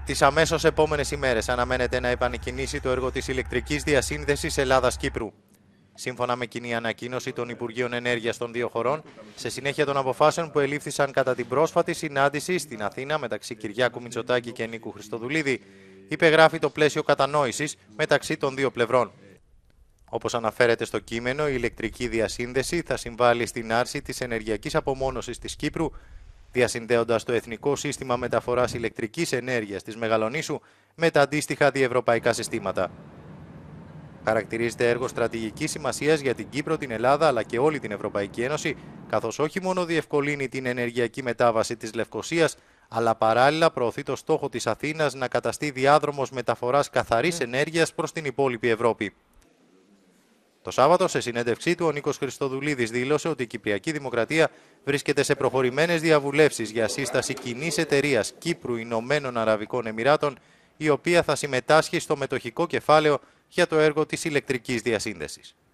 Τις αμέσως επόμενες ημέρες αναμένεται να επανεκκινήσει το έργο της ηλεκτρικής διασύνδεσης Ελλάδας-Κύπρου. Σύμφωνα με κοινή ανακοίνωση των Υπουργείων Ενέργειας των δύο χωρών, σε συνέχεια των αποφάσεων που ελήφθησαν κατά την πρόσφατη συνάντηση στην Αθήνα μεταξύ Κυριάκου Μητσοτάκη και Νίκου Χριστοδουλίδη, υπεγράφει το πλαίσιο κατανόησης μεταξύ των δύο πλευρών. Όπως αναφέρεται στο κείμενο, η ηλεκτρική διασύνδεση θα συμβάλλει στην άρση της ενεργειακής απομόνωσης της Κύπρου, διασυνδέοντας το Εθνικό Σύστημα Μεταφοράς Ηλεκτρικής Ενέργειας της Μεγαλονήσου με τα αντίστοιχα διευρωπαϊκά συστήματα. Χαρακτηρίζεται έργο στρατηγικής σημασίας για την Κύπρο, την Ελλάδα αλλά και όλη την Ευρωπαϊκή Ένωση, καθώς όχι μόνο διευκολύνει την ενεργειακή μετάβαση της Λευκωσίας, αλλά παράλληλα προωθεί το στόχο της Αθήνας να καταστεί διάδρομος μεταφοράς καθαρής ενέργειας προς την υπόλοιπη Ευρώπη. Το Σάββατο, σε συνέντευξή του, ο Νίκος Χριστοδουλίδης δήλωσε ότι η Κυπριακή Δημοκρατία βρίσκεται σε προχωρημένες διαβουλεύσεις για σύσταση κοινής εταιρείας Κύπρου Ηνωμένων Αραβικών Εμιράτων, η οποία θα συμμετάσχει στο μετοχικό κεφάλαιο για το έργο της ηλεκτρικής διασύνδεσης.